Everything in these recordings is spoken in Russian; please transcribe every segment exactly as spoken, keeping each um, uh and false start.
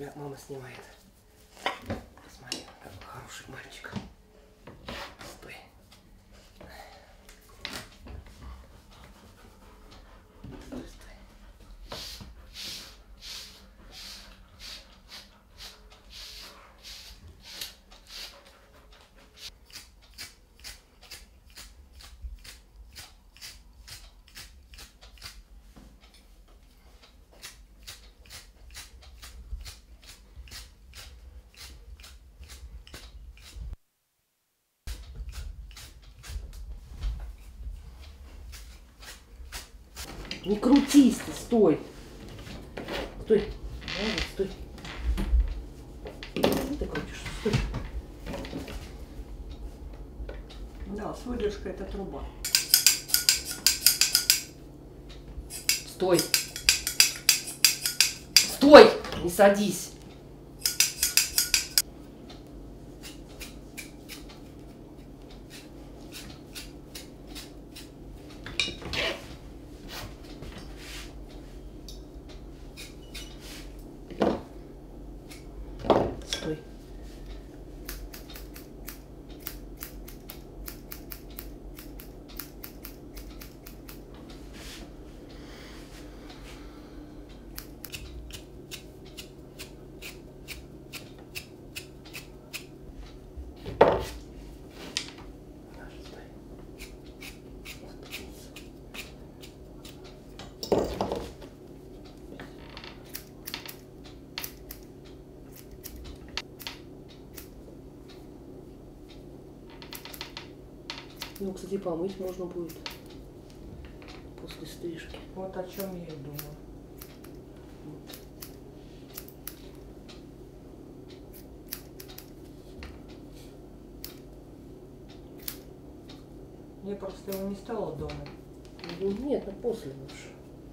тебя мама снимает. Посмотри, какой хороший мальчик. Стой. Стой, стой. Не крутись ты, стой. Стой. Молодец, стой. Что ты крутишь? Стой. Да, с выдержкой это труба. Стой. Стой! Не садись. Стой. Ну, кстати, помыть можно будет после стрижки. Вот о чем я и думала. Я просто его не стала дома. Нет, ну после лучше.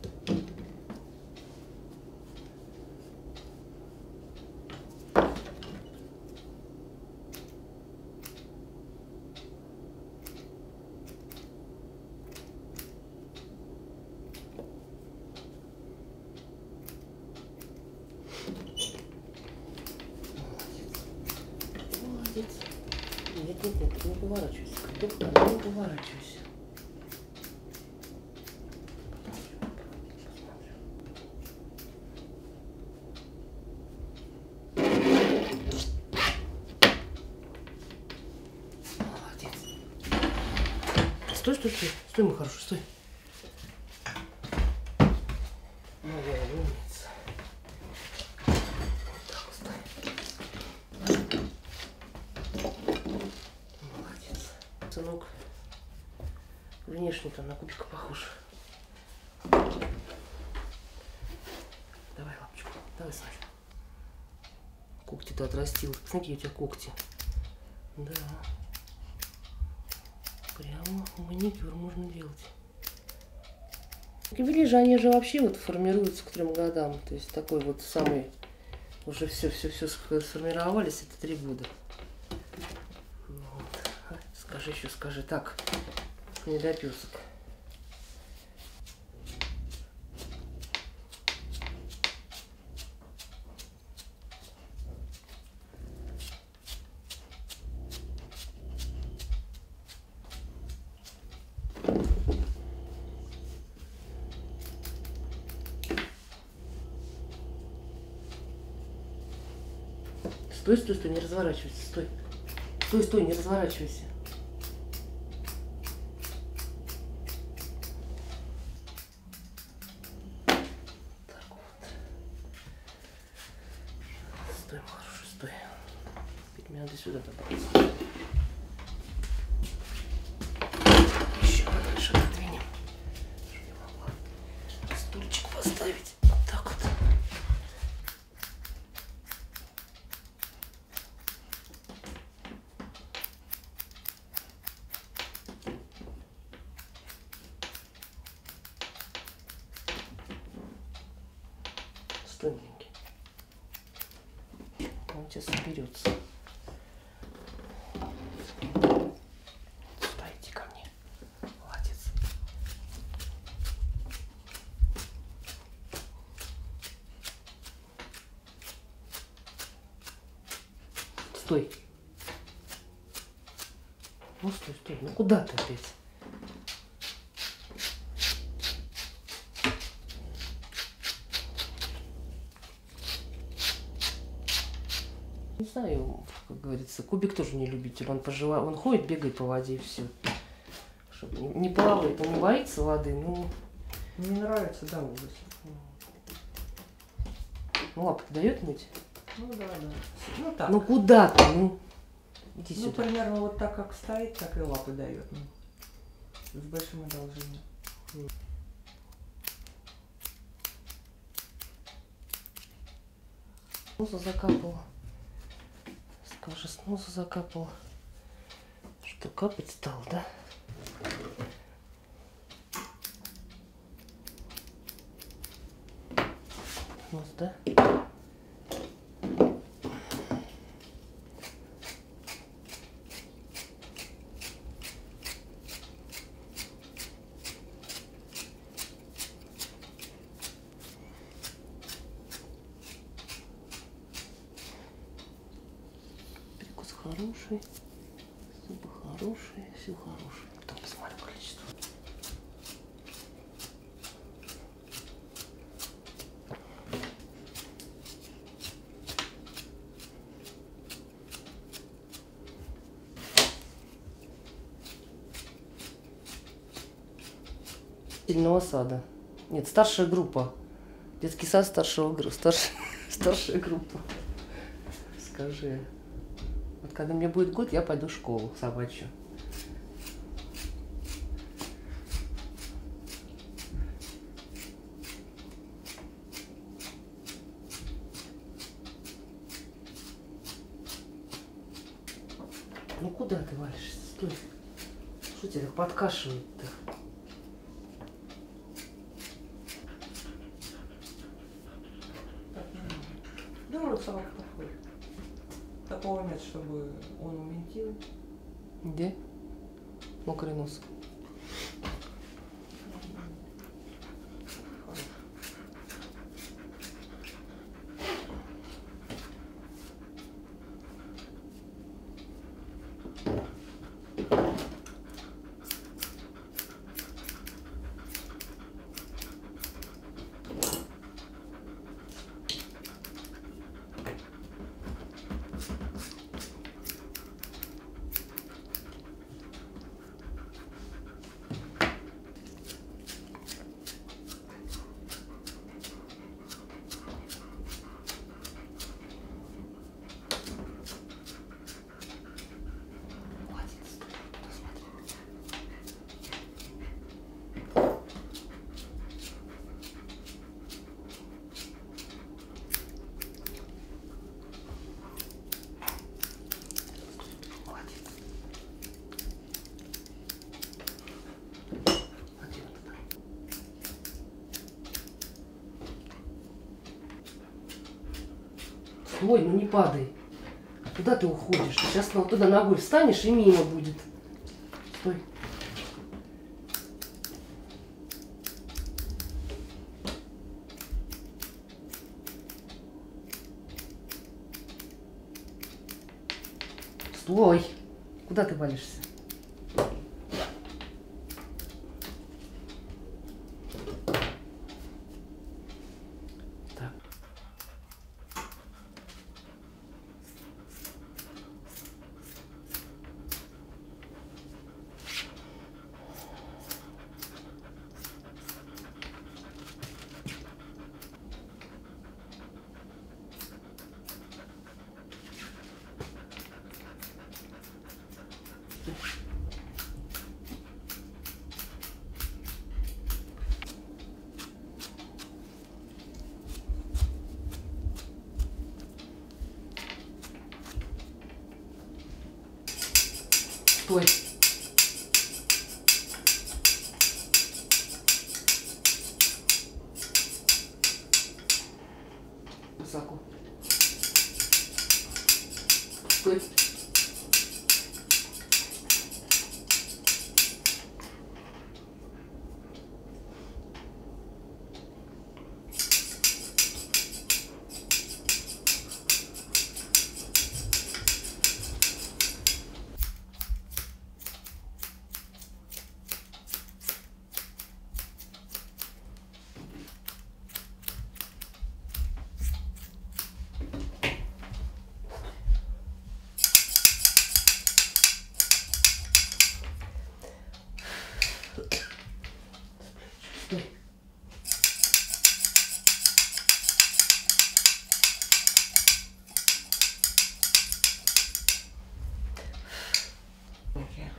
Молодец. Нет, нет, нет, не поворачивайся. Доктор, не поворачивайся. Молодец. Стой, стой, стой. Стой, мой хороший, стой. Моя умница. Вот так, стой. Молодец. Сынок, внешне-то на кубика похож. Давай лапочку, давай, Саша. Когти-то отрастил. Посмотри, у тебя когти. Да. Прямо маникюр можно делать. Лежание же вообще вот формируется к трем годам. То есть такой вот самый, уже все-все-все сформировались, это три года. Вот. Скажи еще, скажи. Так, недопесок. Стой, стой, стой, не разворачивайся, стой. Стой, стой, не разворачивайся. Так вот. Стой, хорошо, стой. Теперь мне надо сюда добраться. Еще подальше отодвинем, чтобы я могла стульчик поставить. Вот так вот. Стой, маленький. Он сейчас соберется. Сюда иди ко мне. Молодец. стой. Ну, стой, стой. Ну, куда ты опять? Не знаю, как говорится, Кубик тоже не любитель. Он поживает, он ходит, бегает по воде и все. Чтобы не, не плавает, он не боится воды, ну... Не нравится, да, ужас. Ну, лапы дает мыть? Ну да, да. Ну так. Ну куда ты? Ну, иди Ну, сюда. примерно вот так, как стоит, так и лапы дает. Ну, с большим одолжением. С носа закапала. Скажи, с носа закапала. Что, капать стал, да? Нос, да? Прикус хороший, зубы хорошие, все хорошее. Потом посмотрю количество. Сильного сада. Нет, старшая группа. Детский сад старшего группы. Старш... Старшая группа. Скажи. Вот когда мне будет год, я пойду в школу собачью. Ну куда ты валишься? Стой. Что тебя так подкашивает-то? Да, вот собака подходит. Такого нет, чтобы он ументил. Где? Мокрый нос. Ой, ну не падай. Куда ты уходишь? Сейчас вот туда ногой встанешь и мимо будет. Стой. Стой. Куда ты валишься? Так. Стой. Высоко. Стой.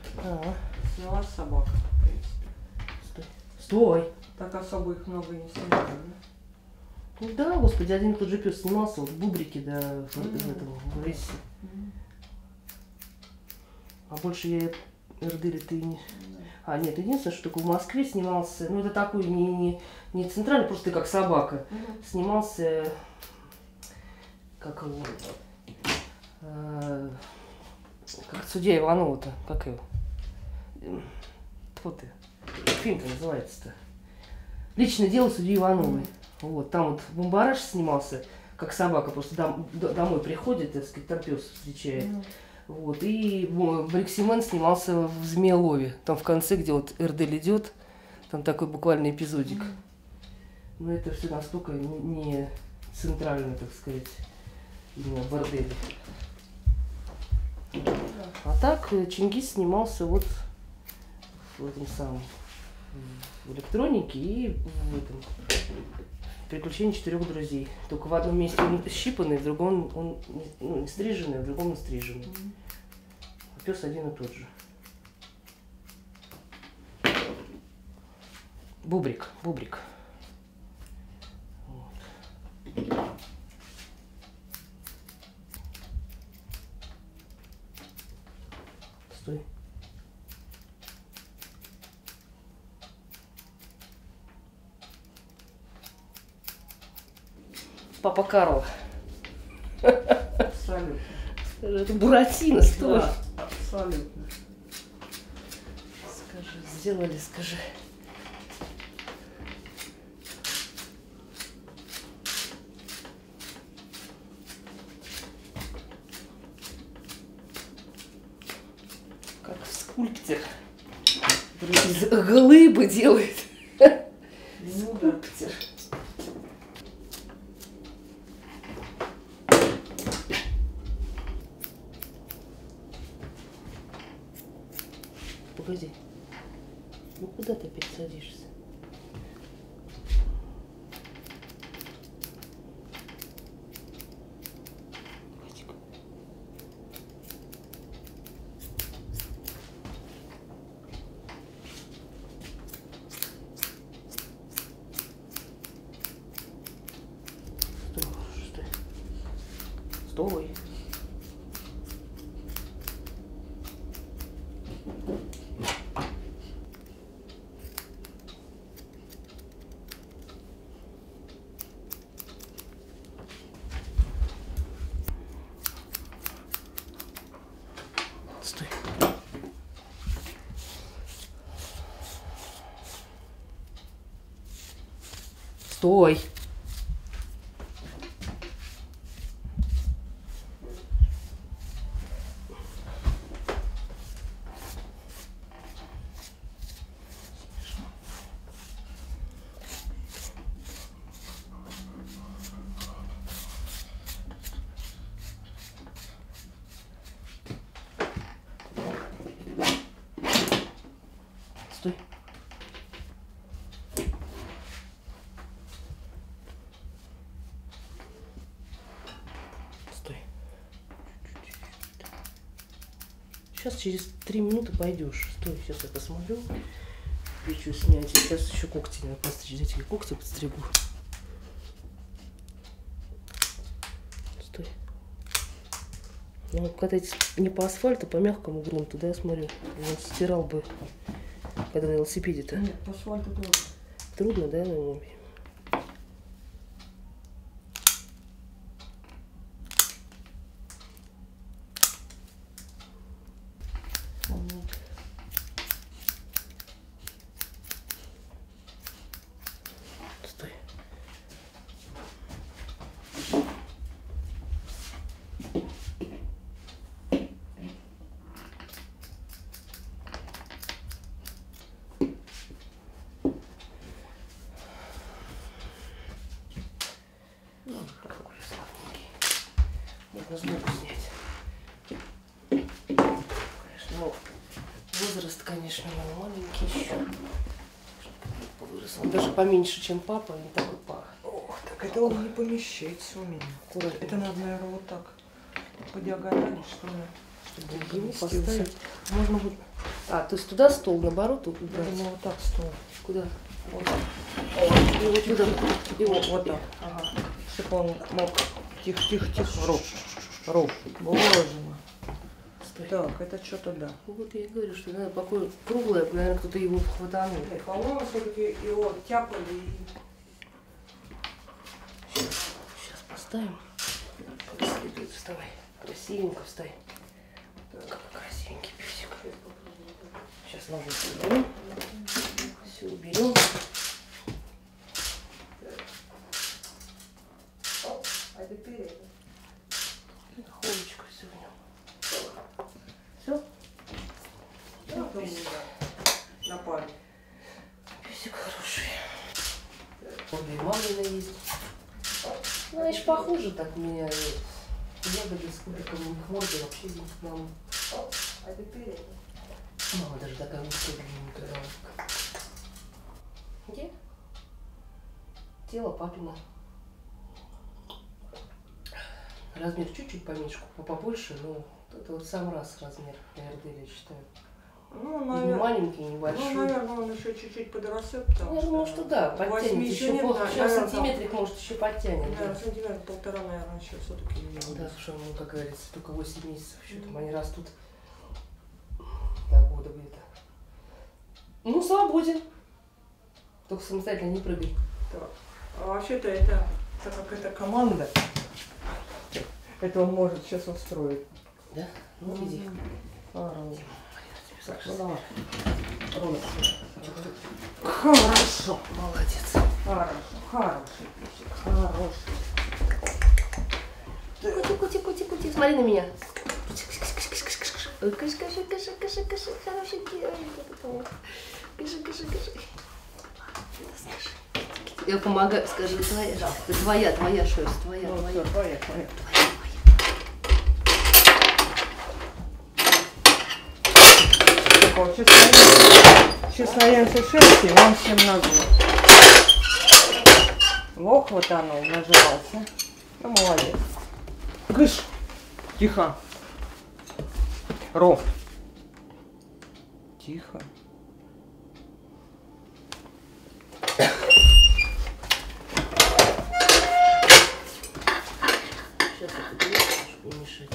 А. Снялась собака, в принципе. Стой. Стой! Так особо их много и не снимали, да? Ну да, господи, один и тот же пес снимался вот в Бубрике, да, в, Mm. в этом, в лесе. Mm. А больше я Эрдели-то и не... Mm. А, нет, единственное, что только в Москве снимался, ну это такой не, не, не центральный, просто ты как собака. Mm. Снимался, как его, э, как судья Иванова-то, как его? Тьфу ты, фильм-то называется-то. Личное дело судьи Ивановой. Вот, там вот Бумбараш снимался, как собака, просто дом, домой приходит, так сказать, там пес встречает. Mm. Вот, и Бриксимен снимался в Змеелове, там в конце, где вот Эрдель идет, там такой буквально эпизодик. Mm. Но это все настолько не центрально, так сказать, именно в борделе. Mm. А так Чингис снимался вот в этом самом, в электронике и в этом «Приключения четырех друзей». Только в одном месте он щипанный, в другом он, ну, не стриженный, а в другом настриженный. Mm-hmm. А пес один и тот же. Бубрик, Бубрик. Вот. Стой. Папа Карл. Абсолютно. Это Буратино, стой. Да, абсолютно. Скажи, сделали, скажи. Как скульптор. Из глыбы делает. Ну да. Скульптор. Погоди. Ну куда ты опять садишься? Погоди-ка. Стой, стой. Стой. Стой. Стой. Стой. Стой. Сейчас через три минуты пойдешь. Стой, сейчас я посмотрю. Хочу снять. Сейчас еще когти надо постричь. Эти когти подстригу. Стой. Ну, катать не по асфальту, по мягкому грунту, да, я смотрю. Он стирал бы, когда на велосипеде-то. Нет, по асфальту тоже. Трудно, да, наверное? Стой. Какой славненький. Можно сбоку снять. Конечно, ну, возраст, конечно, у него маленький еще. Вырос. Он даже поменьше, чем папа, не такой пах. Ох, так это он не помещается у меня. Куда? Это надо, наверное, вот так по диагонали, что ли. чтобы он Его поместился. поставить. Можно будет... А, то есть туда стол, наоборот, тут Я убрать. думаю, вот так стол. Куда? Вот так. И вот туда. И вот, вот так. Ага. Чтобы он мог... Тихо, тихо, тихо. Ров. Ров. Боже мой. Стой. Так, это что-то да. Вот я и говорю, что надо покой круглое, наверное, кто-то его хватанул. Нет, по-моему, все-таки его тяпали и... Сейчас поставим. Следует, вставай. Красивенько вставай. Какой красивенький песик. Сейчас ножницы уберем. Все уберем. А теперь это. Холочка все в нем. Все? Вот он меня на паре. Песик хороший. Обе мамина есть. Ну, они ж похожи так у меня. Ягоды с кубиком у них морды вообще здесь нам. А теперь это. Мама даже такая узкая длинненькая. Где? Тело папина. Размер чуть-чуть поменьше, побольше, но это вот сам раз размер Эрделя, я считаю. Ну, Не наверное, маленький, не большой. ну, наверное, он еще чуть-чуть подрастет, потому Я думаю, что да, подтянет восьми еще, нет, по- да, еще наверное, сантиметрик, может, еще подтянет. Да, Да, сантиметр полтора, наверное, еще все-таки не да, будет. что, ну, как говорится, только восемь месяцев еще там они растут до года где-то. Ну, свободен. Только самостоятельно не прыгай. Так. А вообще-то это, так как это команда, это он может сейчас устроить. Да? Ну, иди. А, Рома. Так, Ну, давай. Рома. Хорошо. Молодец. Хорошо. Хороший песик. Хороший. Кути, кути, кути, кути. Смотри на меня. Ой, каши, каши, каши, каши, каши. Хорошенький. Каши, каши, каши. Я помогаю, скажи, твоя, твоя, твоя шерсть, твоя, Ну, твоя. всё, твоя, твоя. Так, вот, сейчас наемся шерсти, вам всем на зло. Лох вот оно, наживался. Ну, молодец. Кыш! Тихо. Ро. Тихо. Сейчас я подниму, чтобы не мешать.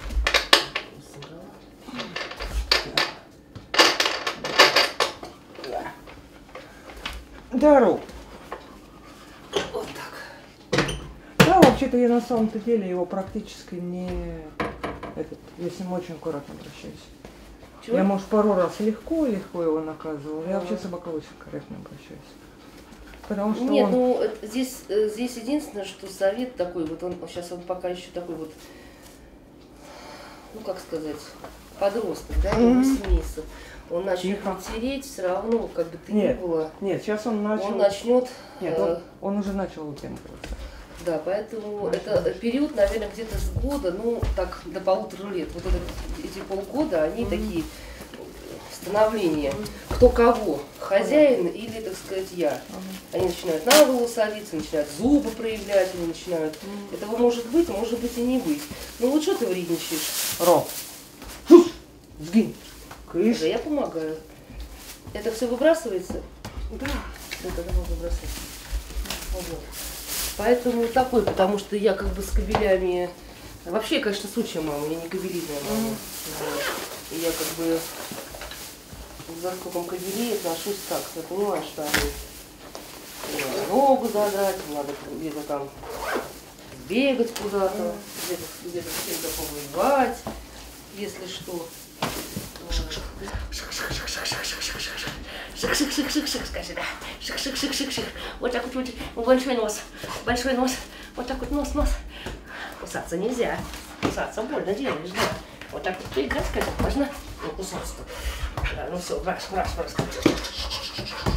Здорово. Вот так. Да, вообще-то я на самом-то деле его практически не... Этот, я с ним очень аккуратно обращаюсь. Чего? Я, может, пару раз легко-легко его наказывала. Я Ага. вообще с собакой очень корректно обращаюсь. Потому что Нет, он... ну это- здесь, э, здесь единственное, что совет такой, вот он сейчас он пока еще такой вот, ну как сказать, подросток, да, ему Мгм. восемь месяцев. Он начнет Тихо. тереть, все равно, как бы ты ни Нет. было, Нет, сейчас он начал... он начнет. Нет, э, он, он уже начал утемпливаться. Да, поэтому Начал, это начал. период, наверное, где-то с года, ну так до полутора лет. Вот это, эти полгода, они Мгм. такие становления. Кто кого, хозяин или, так сказать, я. Они начинают на голову садиться, начинают зубы проявлять, они начинают. Этого может быть, а может быть и не быть. Ну вот что ты вредничаешь? Ро. Сгинь. Да Кыш. я помогаю. Это все выбрасывается? Да. Да, тогда можно выбрасывать. Вот. Поэтому такой, потому что я как бы с кабелями... Вообще, я, конечно, сучья мама, я не кабелиная мама. Мгм. Вот. И я как бы за скопом кабелей отношусь так. Я понимаю, что они надо ногу задрать, надо где-то там бегать куда-то, где-то где-то с кем-то повоевать, если что. Шик-шик-шик-шик-шик-шик-шик. Скажи, да. Шик-шик-шик-шик-шик. Вот так вот, вот большой нос, большой нос. Вот так вот нос, нос. Кусаться нельзя. Кусаться больно делаешь, да. Вот так вот поиграть, скажи, можно? Ну, кусаться-то. Да, ну все, раз, раз, раз.